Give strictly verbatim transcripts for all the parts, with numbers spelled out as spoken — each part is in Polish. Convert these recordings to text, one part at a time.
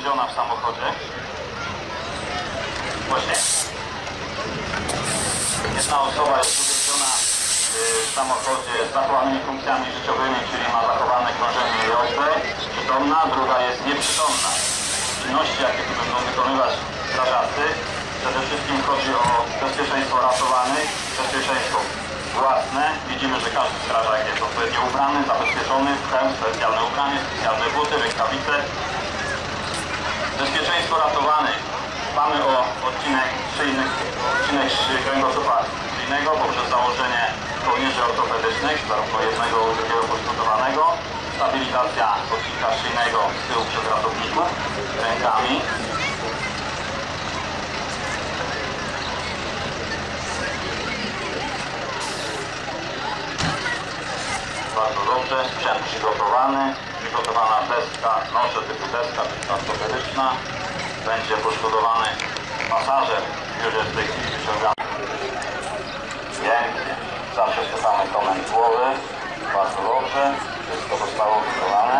uszkodzona w samochodzie. Właśnie jedna osoba jest uszkodzona w samochodzie z zachowanymi funkcjami życiowymi, czyli ma zachowane krążenie jazdy, przytomna, druga jest nieprzytomna. Czynności, jakie tu będą wykonywać strażacy, przede wszystkim chodzi o bezpieczeństwo ratowanych, bezpieczeństwo własne. Widzimy, że każdy strażak jest odpowiednio ubrany, zabezpieczony, w hełm, specjalne ubranie, specjalne buty, rękawice. Bezpieczeństwo ratowanych. Dbamy o odcinek szyjny, odcinek kręgosłupa szyjnego poprzez założenie kołnierzy ortopedycznych, zarówno jednego i drugiego poszkodowanego. Stabilizacja odcinka szyjnego z tyłu przez ratowników rękami. Bardzo dobrze, sprzęt przygotowany, przygotowana deska, nosze typu deska, czyli ortopedyczna. Będzie poszkodowany pasażer, już jest w tej chwili wyciągany. Pięknie, zawsze słuchamy komend głowy, bardzo dobrze, wszystko zostało wykonane.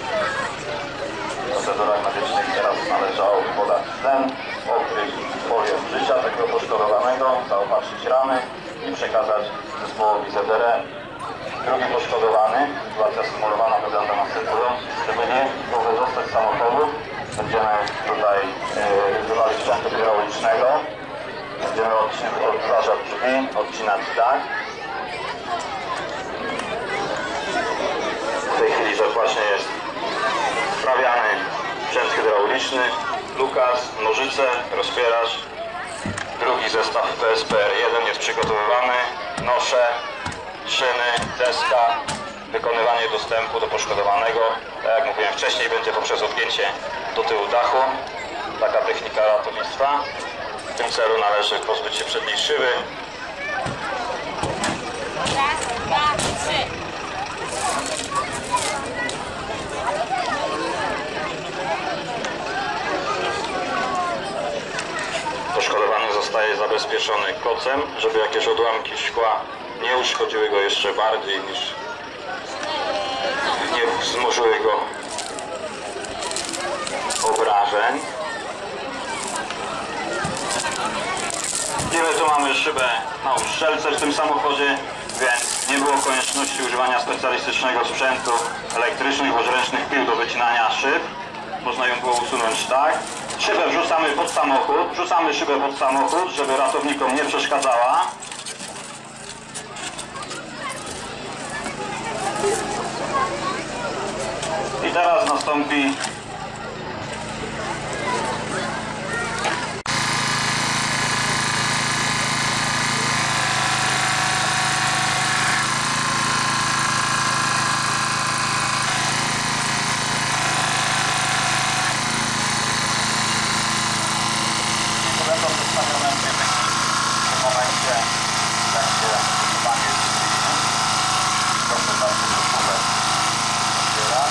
W procedurach medycznych teraz należało podać tlen, okryć folią życia takiego poszkodowanego, zaopatrzyć rany i przekazać zespołowi Z R M. Drugi poszkodowany, sytuacja symulowana wygląda następująco. Żeby nie mogło zostać samochodu, będziemy tutaj yy, używali sprzętu hydraulicznego. Będziemy odtwarzać drzwi, odcinać dach. W tej chwili że właśnie jest sprawiany sprzęt hydrauliczny, lukas, nożyce, rozpieracz. Drugi zestaw P S P R jeden jest przygotowywany, nosze, szyny, deska, wykonywanie dostępu do poszkodowanego. Tak jak mówiłem wcześniej, będzie poprzez odgięcie do tyłu dachu. Taka technika ratownictwa. W tym celu należy pozbyć się przedniej szyby. Raz, dwa, trzy. Poszkodowany zostaje zabezpieczony kocem, żeby jakieś odłamki szkła nie uszkodziły go jeszcze bardziej niż nie wzmożyły go obrażeń. Wiemy, tu mamy szybę na uszczelce w tym samochodzie, więc nie było konieczności używania specjalistycznego sprzętu elektrycznych bądź ręcznych pił do wycinania szyb. Można ją było usunąć tak. Szybę wrzucamy pod samochód, wrzucamy szybę pod samochód, żeby ratownikom nie przeszkadzała. I teraz nastąpi będą przedstawione dwie techniki. W tym momencie będzie wykonanie drzwi. Proszę bardzo, rozpływę otwiera.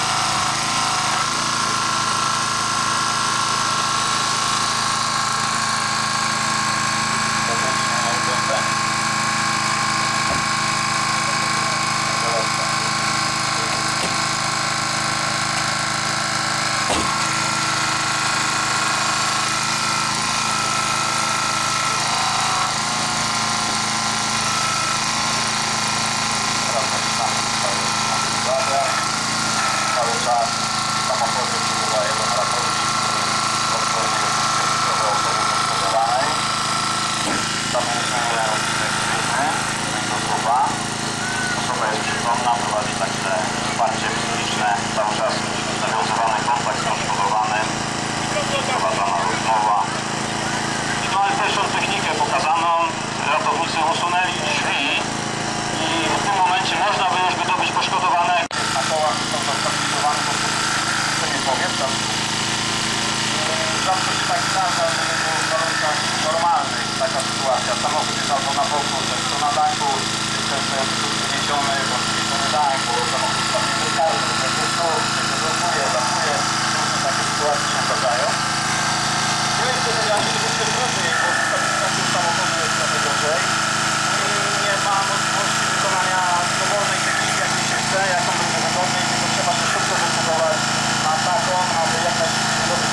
Cały czas w samochodzie przebywa jeden ratownik, który kontroluje bezpieczeństwo osoby poszkodowanej. Stabilizuje odcinek szyjny, kręgosłupa. Osoba jest przytomna, prowadzi także wsparcie psychiczne, cały czas nawiązywany kontakt z poszkodowanym, prowadzona rozmowa. I tu mamy pierwszą technikę pokazaną. Ratownicy usunęli drzwi i w tym momencie można by już wydobyć poszkodowanego. Na kołach są zastabilizowane poprzez powietrza. Rzadko się tak zdarza, że w warunkach normalnych taka sytuacja. Samochód jest albo na boku, często na dachu, często jest wniesiony, bądź wniesiony dach, bo samochód tam nie wystarczy, że się znów, się blokuje, blokuje. Różne takie sytuacje się zdarzają. Nie wiem, co powiedziałem, że troszkę trudniej, bo stabilizacja samochodu jest trochę gorzej. Nie ma możliwości wykonania dowolnej techniki, jak mi się chce, jaką będzie wygodniej, tylko trzeba się szybko decydować na taką, aby jak najszybciej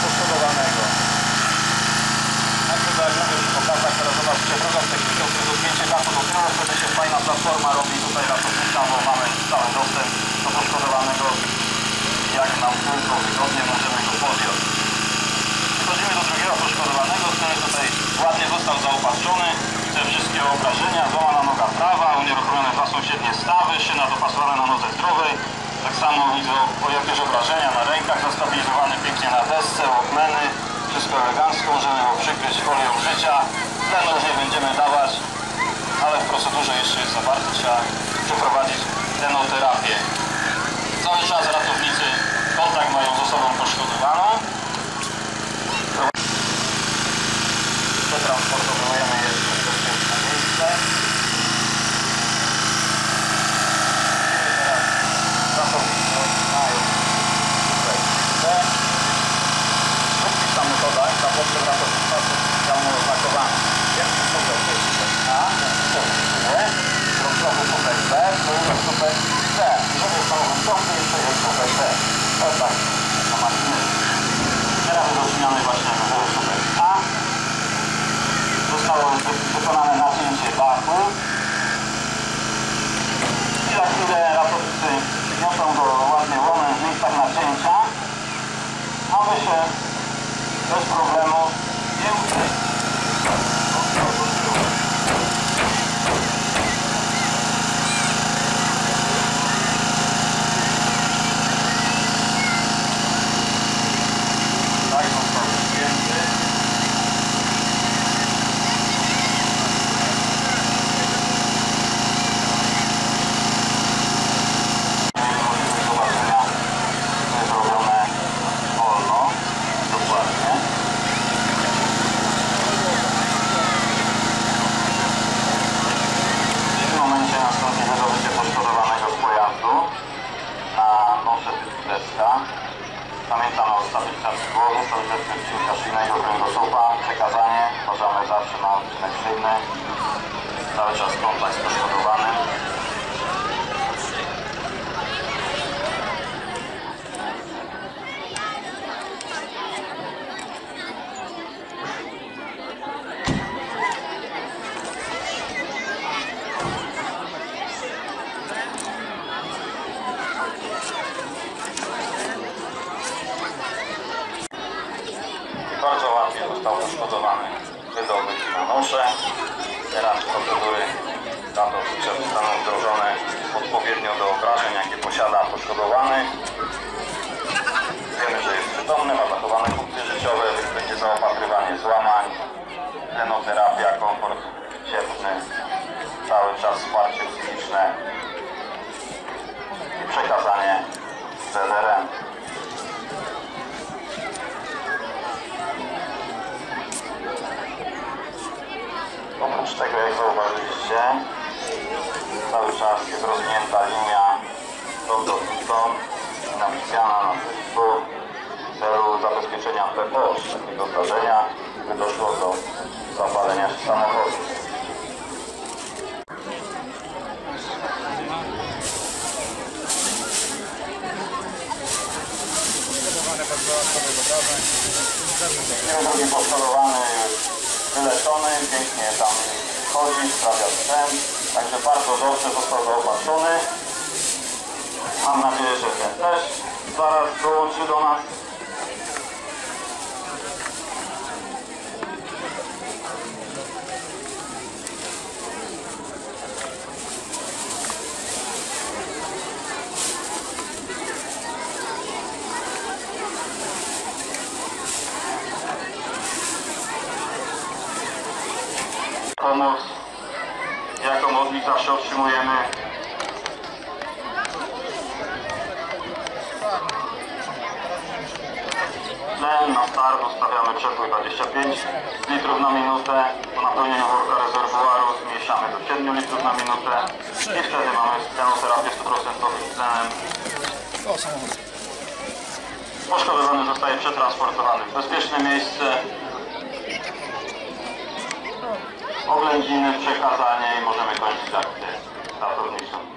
platforma robi tutaj ratownicza, bo mamy cały dostęp do poszkodowanego. Jak nam tylko wygodnie, możemy go podjąć. Przechodzimy do drugiego poszkodowanego, który tutaj ładnie został zaopatrzony. Te wszystkie obrażenia, złamana noga prawa, unieruchomione dwa sąsiednie stawy, szyna dopasowana na nodze zdrowej. Tak samo widzę o jakieś obrażenia na rękach, zastabilizowany pięknie na desce, łokmeny. Wszystko elegancko, możemy go przykryć folią życia. Tlenu już nie będziemy dawać, ale w procedurze jeszcze jest za bardzo. Trzeba przeprowadzić tenoterapię. Cały czas ratownicy kontakt mają z osobą poszkodowaną. Przetransportowujemy jeszcze w bezpieczne miejsce. Ratownicy mają tutaj miejsce. Podpisamy podać, ta potrzeb ratownictwa jest specjalnie oznakowana. Pierwszy słupek to jest słupek A, drugi słupek B, środkowy słupek B, drugi słupek C. Żeby samochód ciągnie, jeszcze jest słupek D. To tak na maszynie. Teraz rozmiany właśnie na słupek A. Zostało wykonane nacięcie baku. I za chwilę ratownicy przyniosą go ładnie łomem w miejscach nacięcia, aby się bez problemu nie uczyć. Tak został przyjęty. Zobaczenia, to jest robione wolno, dokładnie. W tym momencie nastąpi wydobycie poszkodowanego z pojazdu na nosze deska. Pamiętamy o stabilizacji głowy, stabilizacji odcinka szyjnego kręgosłupa, przekazanie, uważamy zawsze na odcinek szyjny, cały czas kontakt z poszkodowanym. Bardzo ładnie został poszkodowany wydobyć na nosze. Teraz procedury ratownicze zostaną wdrożone odpowiednio do obrażeń, jakie posiada poszkodowany. Wiemy, że jest przytomny, ma zachowane funkcje życiowe, więc będzie zaopatrywanie złamań, tlenoterapia, komfort cieplny, cały czas wsparcie psychiczne i przekazanie Z D R M. Oprócz tego, jak zauważyliście, cały czas jest rozwinięta linia lądownicą i napisana na wszystko w celu zabezpieczenia P P O Z takiego zdarzenia, gdy doszło do zapalenia się samochodu. Drugi poszkodowany wyleczony, pięknie tam chodzi, sprawia sprzęt, także bardzo dobrze został zaopatrzony. Mam nadzieję, że ten też zaraz dołączy do nas. Pomoc, jaką od nich zawsze otrzymujemy. Tlen na start ustawiamy przepływ dwadzieścia pięć litrów na minutę. Po napełnieniu worka rezerwuaru zmniejszamy do siedmiu litrów na minutę i wtedy mamy tlenoterapję sto procent tlenem. Poszkodowany zostaje przetransportowany w bezpieczne miejsce. Oględziny, przekazanie i możemy kończyć akcję ratowniczą.